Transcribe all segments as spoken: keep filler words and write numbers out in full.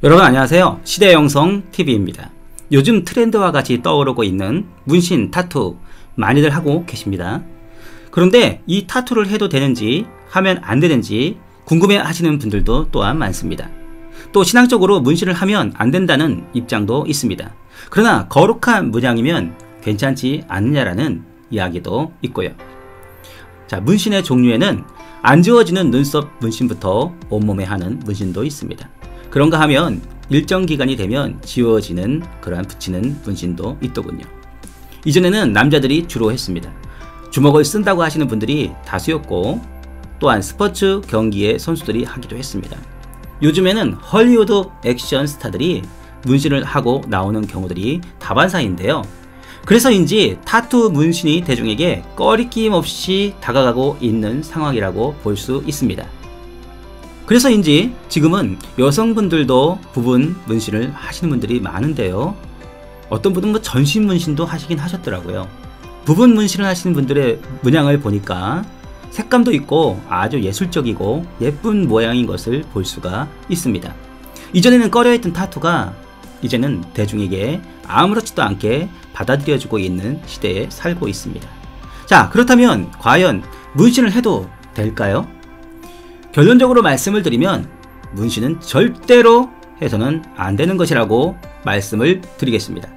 여러분 안녕하세요. 시대영성티비입니다. 요즘 트렌드와 같이 떠오르고 있는 문신, 타투 많이들 하고 계십니다. 그런데 이 타투를 해도 되는지 하면 안 되는지 궁금해 하시는 분들도 또한 많습니다. 또 신앙적으로 문신을 하면 안 된다는 입장도 있습니다. 그러나 거룩한 문양이면 괜찮지 않느냐라는 이야기도 있고요. 자, 문신의 종류에는 안 지워지는 눈썹 문신부터 온몸에 하는 문신도 있습니다. 그런가 하면 일정 기간이 되면 지워지는 그러한 붙이는 문신도 있더군요. 이전에는 남자들이 주로 했습니다. 주먹을 쓴다고 하시는 분들이 다수였고, 또한 스포츠 경기의 선수들이 하기도 했습니다. 요즘에는 헐리우드 액션 스타들이 문신을 하고 나오는 경우들이 다반사인데요. 그래서인지 타투 문신이 대중에게 꺼리낌 없이 다가가고 있는 상황이라고 볼 수 있습니다. 그래서인지 지금은 여성분들도 부분 문신을 하시는 분들이 많은데요. 어떤 분은 뭐 전신 문신도 하시긴 하셨더라고요. 부분 문신을 하시는 분들의 문양을 보니까 색감도 있고 아주 예술적이고 예쁜 모양인 것을 볼 수가 있습니다. 이전에는 꺼려했던 타투가 이제는 대중에게 아무렇지도 않게 받아들여지고 있는 시대에 살고 있습니다. 자, 그렇다면 과연 문신을 해도 될까요? 결론적으로 말씀을 드리면 문신은 절대로 해서는 안 되는 것이라고 말씀을 드리겠습니다.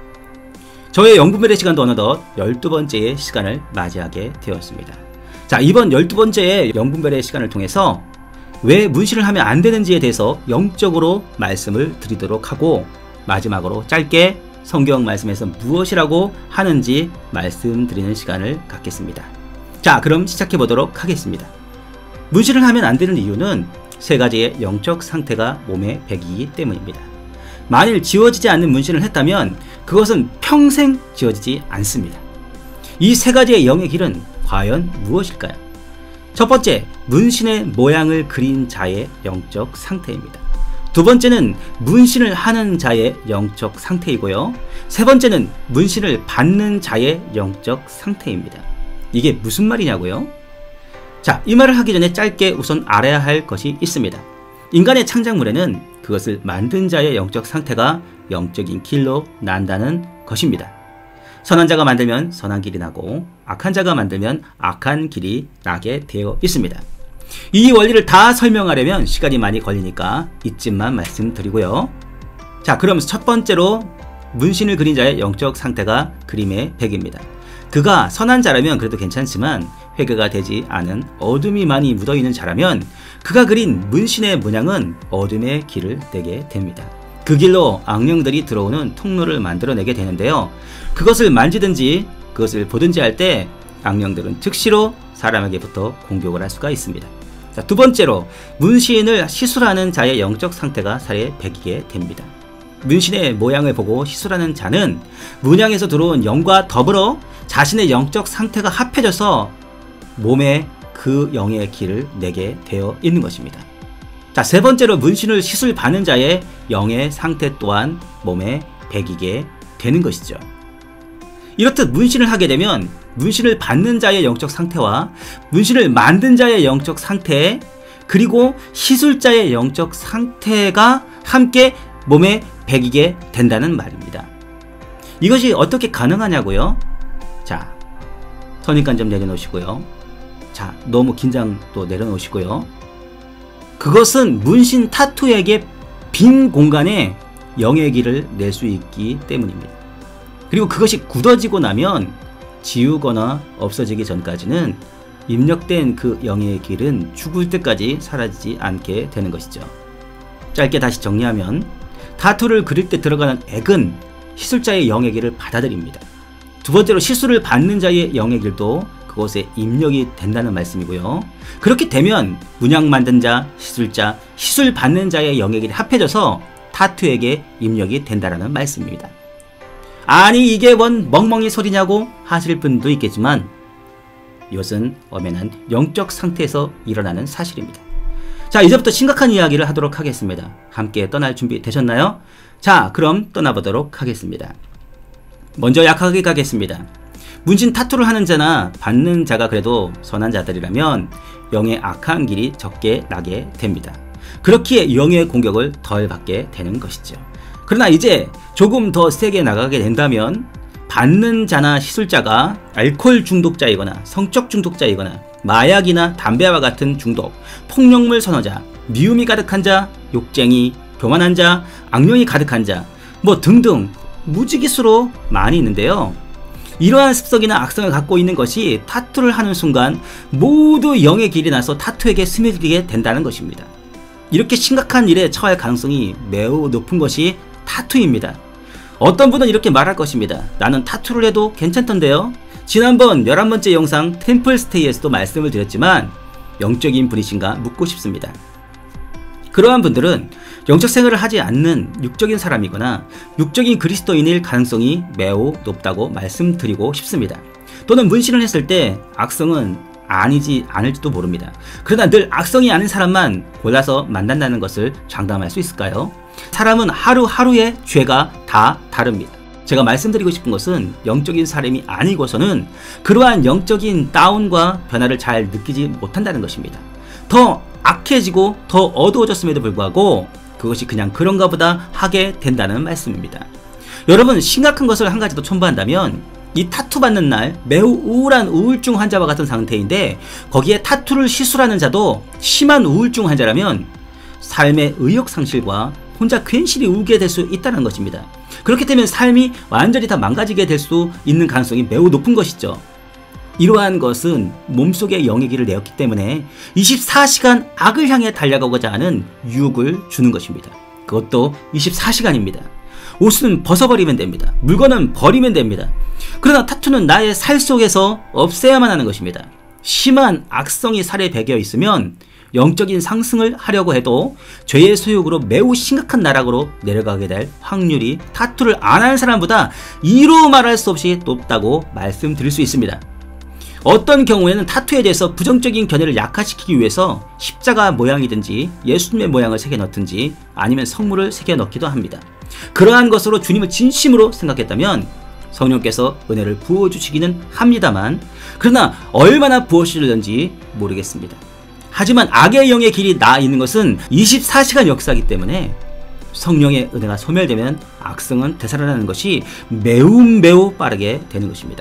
저의 영분별의 시간도 어느덧 열두 번째의 시간을 맞이하게 되었습니다. 자, 이번 열두 번째의 영분별의 시간을 통해서 왜 문신을 하면 안 되는지에 대해서 영적으로 말씀을 드리도록 하고, 마지막으로 짧게 성경 말씀에서 무엇이라고 하는지 말씀드리는 시간을 갖겠습니다. 자, 그럼 시작해 보도록 하겠습니다. 문신을 하면 안 되는 이유는 세 가지의 영적 상태가 몸에 배기기 때문입니다. 만일 지워지지 않는 문신을 했다면 그것은 평생 지워지지 않습니다. 이 세 가지의 영의 길은 과연 무엇일까요? 첫 번째, 문신의 모양을 그린 자의 영적 상태입니다. 두 번째는 문신을 하는 자의 영적 상태이고요. 세 번째는 문신을 받는 자의 영적 상태입니다. 이게 무슨 말이냐고요? 자, 이 말을 하기 전에 짧게 우선 알아야 할 것이 있습니다. 인간의 창작물에는 그것을 만든 자의 영적 상태가 영적인 길로 난다는 것입니다. 선한 자가 만들면 선한 길이 나고 악한 자가 만들면 악한 길이 나게 되어 있습니다. 이 원리를 다 설명하려면 시간이 많이 걸리니까 이쯤만 말씀드리고요. 자, 그럼 첫 번째로 문신을 그린 자의 영적 상태가 그림의 백입니다. 그가 선한 자라면 그래도 괜찮지만 회개가 되지 않은 어둠이 많이 묻어있는 자라면 그가 그린 문신의 문양은 어둠의 길을 내게 됩니다. 그 길로 악령들이 들어오는 통로를 만들어내게 되는데요. 그것을 만지든지 그것을 보든지 할 때 악령들은 즉시로 사람에게부터 공격을 할 수가 있습니다. 자, 두 번째로 문신을 시술하는 자의 영적 상태가 살에 배기게 됩니다. 문신의 모양을 보고 시술하는 자는 문양에서 들어온 영과 더불어 자신의 영적 상태가 합해져서 몸에 그 영의 길을 내게 되어 있는 것입니다. 자, 세 번째로 문신을 시술 받는 자의 영의 상태 또한 몸에 배기게 되는 것이죠. 이렇듯 문신을 하게 되면 문신을 받는 자의 영적 상태와 문신을 만든 자의 영적 상태, 그리고 시술자의 영적 상태가 함께 몸에 배기게 된다는 말입니다. 이것이 어떻게 가능하냐고요? 자, 선입관 좀 내려놓으시고요. 자, 너무 긴장 또 내려놓으시고요. 그것은 문신 타투에게 빈 공간에 영의 길을 낼 수 있기 때문입니다. 그리고 그것이 굳어지고 나면 지우거나 없어지기 전까지는 입력된 그 영의 길은 죽을 때까지 사라지지 않게 되는 것이죠. 짧게 다시 정리하면 타투를 그릴 때 들어가는 액은 시술자의 영의 길을 받아들입니다. 두 번째로 시술을 받는 자의 영의 길도 그것에 입력이 된다는 말씀이고요. 그렇게 되면 문양 만든 자, 시술자, 시술 받는 자의 영의 길이 합해져서 타투에게 입력이 된다는 말씀입니다. 아니 이게 뭔 멍멍이 소리냐고 하실 분도 있겠지만 이것은 엄연한 영적 상태에서 일어나는 사실입니다. 자, 이제부터 심각한 이야기를 하도록 하겠습니다. 함께 떠날 준비 되셨나요? 자, 그럼 떠나보도록 하겠습니다. 먼저 약하게 가겠습니다. 문신 타투를 하는 자나 받는 자가 그래도 선한 자들이라면 영의 악한 길이 적게 나게 됩니다. 그렇기에 영의 공격을 덜 받게 되는 것이죠. 그러나 이제 조금 더 세게 나가게 된다면 받는 자나 시술자가 알코올 중독자이거나 성적 중독자이거나 마약이나 담배와 같은 중독, 폭력물 선호자, 미움이 가득한 자, 욕쟁이, 교만한 자, 악령이 가득한 자, 뭐 등등 무지기수로 많이 있는데요. 이러한 습성이나 악성을 갖고 있는 것이 타투를 하는 순간 모두 영의 길이 나서 타투에게 스며들게 된다는 것입니다. 이렇게 심각한 일에 처할 가능성이 매우 높은 것이 타투입니다. 어떤 분은 이렇게 말할 것입니다. 나는 타투를 해도 괜찮던데요. 지난번 열한 번째 영상 템플스테이에서도 말씀을 드렸지만 영적인 분이신가 묻고 싶습니다. 그러한 분들은 영적 생활을 하지 않는 육적인 사람이거나 육적인 그리스도인일 가능성이 매우 높다고 말씀드리고 싶습니다. 또는 문신을 했을 때 악성은 아니지 않을지도 모릅니다. 그러나 늘 악성이 아닌 사람만 골라서 만난다는 것을 장담할 수 있을까요? 사람은 하루하루의 죄가 다 다릅니다. 제가 말씀드리고 싶은 것은 영적인 사람이 아니고서는 그러한 영적인 다운과 변화를 잘 느끼지 못한다는 것입니다. 더 악해지고 더 어두워졌음에도 불구하고 그것이 그냥 그런가 보다 하게 된다는 말씀입니다. 여러분, 심각한 것을 한 가지 더 첨부한다면 이 타투 받는 날 매우 우울한 우울증 환자와 같은 상태인데 거기에 타투를 시술하는 자도 심한 우울증 환자라면 삶의 의욕상실과 혼자 괜시리 울게 될 수 있다는 것입니다. 그렇게 되면 삶이 완전히 다 망가지게 될 수 있는 가능성이 매우 높은 것이죠. 이러한 것은 몸속에 영의 길을 내었기 때문에 이십사 시간 악을 향해 달려가고자 하는 유혹을 주는 것입니다. 그것도 이십사 시간입니다. 옷은 벗어버리면 됩니다. 물건은 버리면 됩니다. 그러나 타투는 나의 살 속에서 없애야만 하는 것입니다. 심한 악성이 살에 배겨 있으면 영적인 상승을 하려고 해도 죄의 소욕으로 매우 심각한 나락으로 내려가게 될 확률이 타투를 안 하는 사람보다 이루 말할 수 없이 높다고 말씀드릴 수 있습니다. 어떤 경우에는 타투에 대해서 부정적인 견해를 약화시키기 위해서 십자가 모양이든지 예수님의 모양을 새겨 넣든지 아니면 성물을 새겨 넣기도 합니다. 그러한 것으로 주님을 진심으로 생각했다면 성령께서 은혜를 부어주시기는 합니다만 그러나 얼마나 부어주실는지 모르겠습니다. 하지만 악의 영의 길이 나 있는 것은 이십사 시간 역사이기 때문에 성령의 은혜가 소멸되면 악성은 되살아나는 것이 매우 매우 빠르게 되는 것입니다.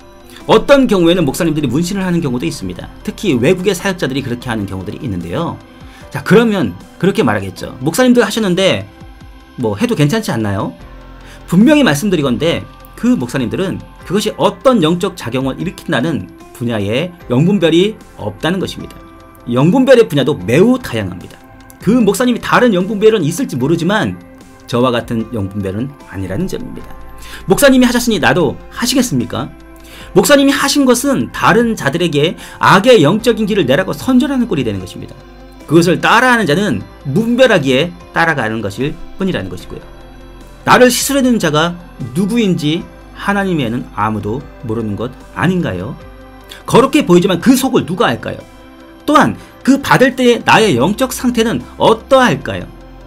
어떤 경우에는 목사님들이 문신을 하는 경우도 있습니다. 특히 외국의 사역자들이 그렇게 하는 경우들이 있는데요. 자, 그러면 그렇게 말하겠죠. 목사님들 하셨는데 뭐 해도 괜찮지 않나요? 분명히 말씀드리건대 그 목사님들은 그것이 어떤 영적 작용을 일으킨다는 분야에 영분별이 없다는 것입니다. 영분별의 분야도 매우 다양합니다. 그 목사님이 다른 영분별은 있을지 모르지만 저와 같은 영분별은 아니라는 점입니다. 목사님이 하셨으니 나도 하시겠습니까? 목사님이 하신 것은 다른 자들에게 악의 영적인 길을 내라고 선전하는 꼴이 되는 것입니다. 그것을 따라하는 자는 문별하기에 따라가는 것일 뿐이라는 것이고요. 나를 시술해낸 자가 누구인지 하나님에는 아무도 모르는 것 아닌가요? 거룩해 보이지만 그 속을 누가 알까요? 또한 그 받을 때의 나의 영적 상태는 어떠할까요?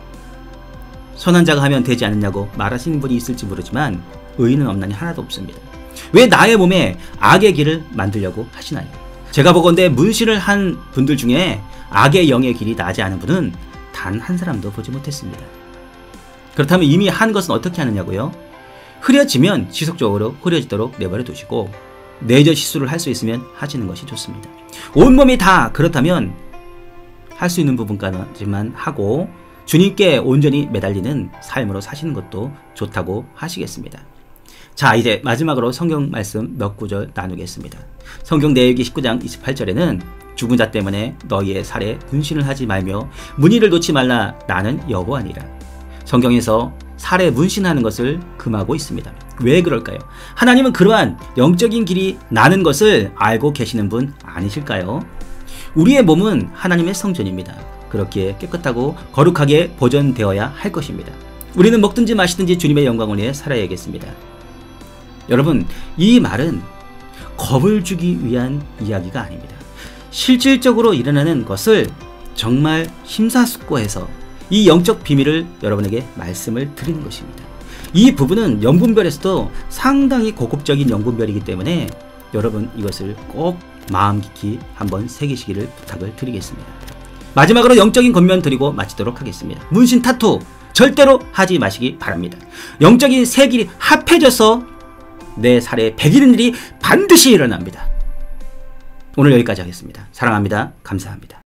선한 자가 하면 되지 않느냐고 말하시는 분이 있을지 모르지만 의인은 없나니 하나도 없습니다. 왜 나의 몸에 악의 길을 만들려고 하시나요? 제가 보건대 문신을 한 분들 중에 악의 영의 길이 나지 않은 분은 단 한 사람도 보지 못했습니다. 그렇다면 이미 한 것은 어떻게 하느냐고요? 흐려지면 지속적으로 흐려지도록 내버려 두시고 내저 시술을 할 수 있으면 하시는 것이 좋습니다. 온몸이 다 그렇다면 할 수 있는 부분까지만 하고 주님께 온전히 매달리는 삶으로 사시는 것도 좋다고 하시겠습니다. 자, 이제 마지막으로 성경 말씀 몇 구절 나누겠습니다. 성경 내역기 십구 장 이십팔 절에는 죽은 자 때문에 너희의 살에 문신을 하지 말며 문의를 놓지 말라. 나는 여호와니라. 성경에서 살에 문신하는 것을 금하고 있습니다. 왜 그럴까요? 하나님은 그러한 영적인 길이 나는 것을 알고 계시는 분 아니실까요? 우리의 몸은 하나님의 성전입니다. 그렇게 깨끗하고 거룩하게 보존되어야 할 것입니다. 우리는 먹든지 마시든지 주님의 영광을 위해 살아야겠습니다. 여러분, 이 말은 겁을 주기 위한 이야기가 아닙니다. 실질적으로 일어나는 것을 정말 심사숙고해서 이 영적 비밀을 여러분에게 말씀을 드리는 것입니다. 이 부분은 영분별에서도 상당히 고급적인 영분별이기 때문에 여러분 이것을 꼭 마음 깊이 한번 새기시기를 부탁을 드리겠습니다. 마지막으로 영적인 권면 드리고 마치도록 하겠습니다. 문신 타투 절대로 하지 마시기 바랍니다. 영적인 세길이 합해져서 내 살에 배기는 일이 반드시 일어납니다. 오늘 여기까지 하겠습니다. 사랑합니다. 감사합니다.